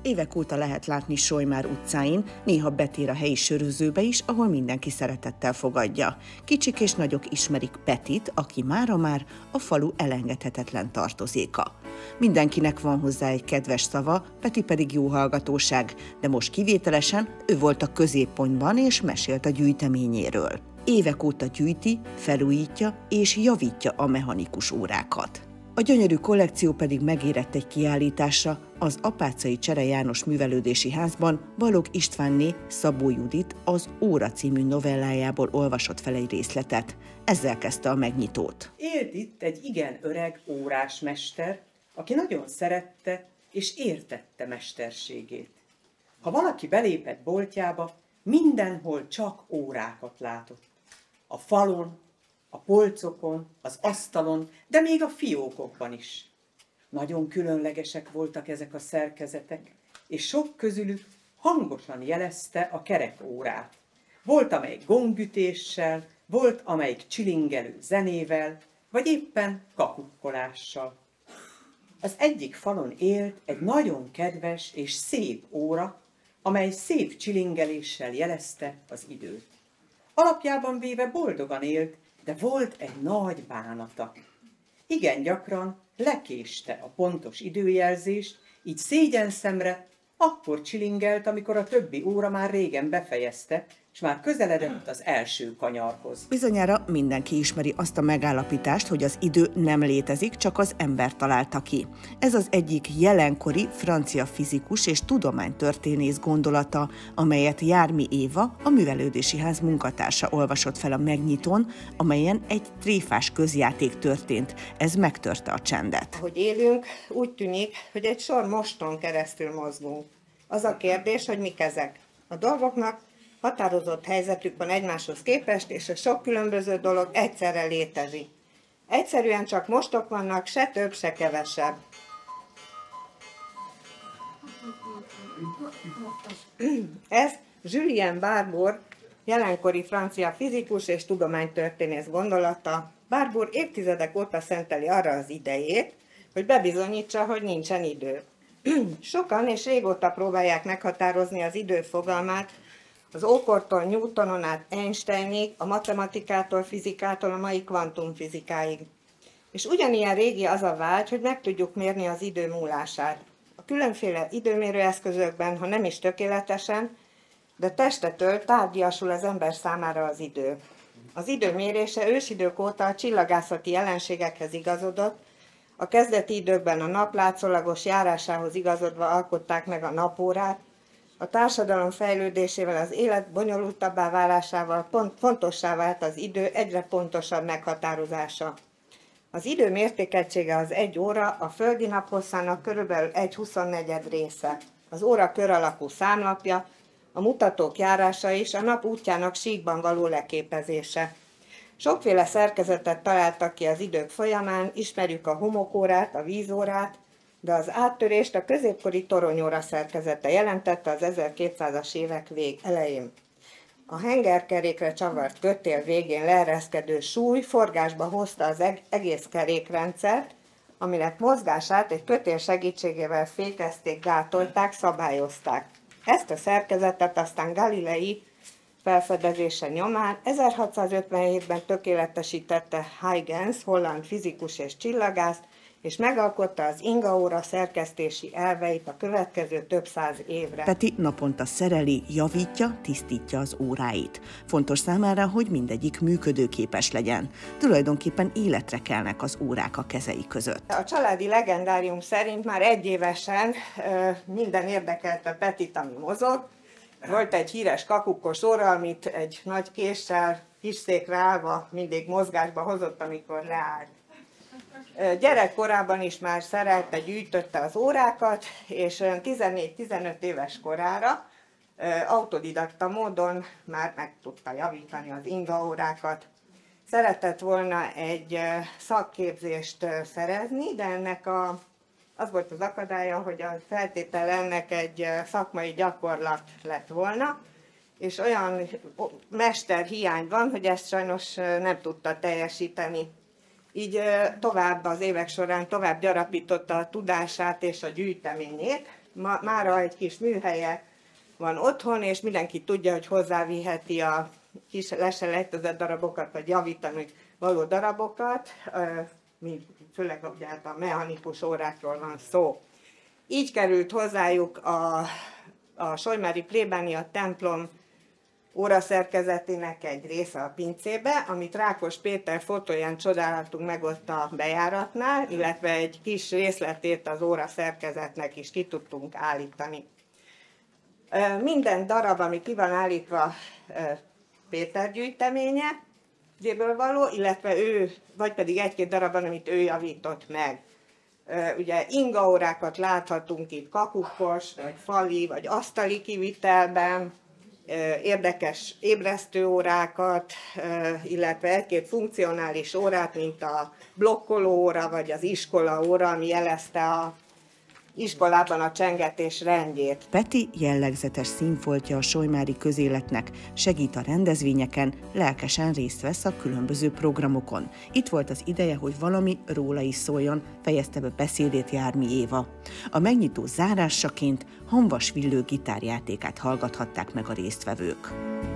Évek óta lehet látni Solymár utcáin, néha betér a helyi sörözőbe is, ahol mindenki szeretettel fogadja. Kicsik és nagyok ismerik Petit, aki mára már a falu elengedhetetlen tartozéka. Mindenkinek van hozzá egy kedves szava, Peti pedig jó hallgatóság, de most kivételesen ő volt a középpontban és mesélt a gyűjteményéről. Évek óta gyűjti, felújítja és javítja a mechanikus órákat. A gyönyörű kollekció pedig megérett egy kiállításra az Apáczai Csere János Művelődési Házban Balogh Istvánné Szabó Judit az Óra című novellájából olvasott fel egy részletet. Ezzel kezdte a megnyitót. Élt itt egy igen öreg órásmester, aki nagyon szerette és értette mesterségét. Ha valaki belépett boltjába, mindenhol csak órákat látott. A falon, a polcokon, az asztalon, de még a fiókokban is. Nagyon különlegesek voltak ezek a szerkezetek, és sok közülük hangosan jelezte a kerek órát. Volt, amelyik gongütéssel, volt, amelyik csilingelő zenével, vagy éppen kakukkolással. Az egyik falon élt egy nagyon kedves és szép óra, amely szép csilingeléssel jelezte az időt. Alapjában véve boldogan élt, de volt egy nagy bánata. Igen gyakran lekéste a pontos időjelzést, így szégyenszemre akkor csilingelt, amikor a többi óra már régen befejezte, és már közeledett az első kanyarhoz. Bizonyára mindenki ismeri azt a megállapítást, hogy az idő nem létezik, csak az ember találta ki. Ez az egyik jelenkori francia fizikus és tudománytörténész gondolata, amelyet Jármi Éva, a Művelődési Ház munkatársa olvasott fel a megnyitón, amelyen egy tréfás közjáték történt. Ez megtörte a csendet. Ahogy élünk, úgy tűnik, hogy egy sor moston keresztül mozgunk. Az a kérdés, hogy mik ezek. A dolgoknak határozott helyzetük van egymáshoz képest, és a sok különböző dolog egyszerre létezik. Egyszerűen csak mostok vannak, se több, se kevesebb. Ez Julien Barbour, jelenkori francia fizikus és tudománytörténész gondolata. Barbour évtizedek óta szenteli arra az idejét, hogy bebizonyítsa, hogy nincsen idő. Sokan és régóta próbálják meghatározni az idő fogalmát, az ókortól Newtonon át Einsteinig, a matematikától, fizikától a mai kvantumfizikáig. És ugyanilyen régi az a vágy, hogy meg tudjuk mérni az idő múlását. A különféle időmérőeszközökben, ha nem is tökéletesen, de testetől tárgyiasul az ember számára az idő. Az idő mérése ősidők óta a csillagászati jelenségekhez igazodott, a kezdeti időkben a nap látszólagos járásához igazodva alkották meg a napórát, a társadalom fejlődésével, az élet bonyolultabbá válásával fontossá vált az idő egyre pontosabb meghatározása. Az idő mértékegysége az 1 óra, a földi nap hosszának körülbelül 1/24 része. Az óra kör alakú számlapja, a mutatók járása és a nap útjának síkban való leképezése. Sokféle szerkezetet találtak ki az idők folyamán, ismerjük a homokórát, a vízórát, de az áttörést a középkori toronyóra szerkezete jelentette az 1200-as évek elején. A hengerkerékre csavart kötél végén leereszkedő súly forgásba hozta az egész kerékrendszert, aminek mozgását egy kötél segítségével fékezték, gátolták, szabályozták. Ezt a szerkezetet aztán Galilei felfedezése nyomán 1657-ben tökéletesítette Huygens, holland fizikus és csillagász, és megalkotta az ingaóra szerkesztési elveit a következő több száz évre. Peti naponta szereli, javítja, tisztítja az óráit. Fontos számára, hogy mindegyik működőképes legyen. Tulajdonképpen életre kelnek az órák a kezei között. A családi legendárium szerint már 1 évesen minden érdekelte Petit, ami mozog. Volt egy híres kakukkos óra, amit egy nagy késsel, hisszékre állva mindig mozgásba hozott, amikor leállt. Gyerekkorában is már szerelte, gyűjtötte az órákat, és 14-15 éves korára autodidakta módon már meg tudta javítani az ingaórákat. Szeretett volna egy szakképzést szerezni, de ennek az volt az akadálya, hogy a feltétel ennek egy szakmai gyakorlat lett volna, és olyan mesterhiány van, hogy ezt sajnos nem tudta teljesíteni. Így tovább az évek során tovább gyarapította a tudását és a gyűjteményét, mára egy kis műhelye van otthon, és mindenki tudja, hogy hozzáviheti a kis leselejtezett darabokat, vagy javítani való darabokat, főleg ugye a mechanikus órákról van szó. Így került hozzájuk a solymári plébánia templom óraszerkezetének egy része a pincébe, amit Rákos Péter fotóján csodálhatunk meg ott a bejáratnál, illetve egy kis részletét az óraszerkezetnek is ki tudtunk állítani. Minden darab, ami ki van állítva, Péter gyűjteménye, való, illetve ő, vagy pedig egy-két darabban, amit ő javított meg. Ugye ingaórákat láthatunk itt kakukos, vagy fali, vagy asztali kivitelben, érdekes ébresztőórákat, illetve egy-két funkcionális órát, mint a blokkoló óra, vagy az iskola óra, ami jelezte a iskolában a csengetés rendjét. Peti jellegzetes színfoltja a solymári közéletnek, segít a rendezvényeken, lelkesen részt vesz a különböző programokon. Itt volt az ideje, hogy valami róla is szóljon, fejezte be beszédét Jármi Éva. A megnyitó zárásaként Hamvas Villő gitárjátékát hallgathatták meg a résztvevők.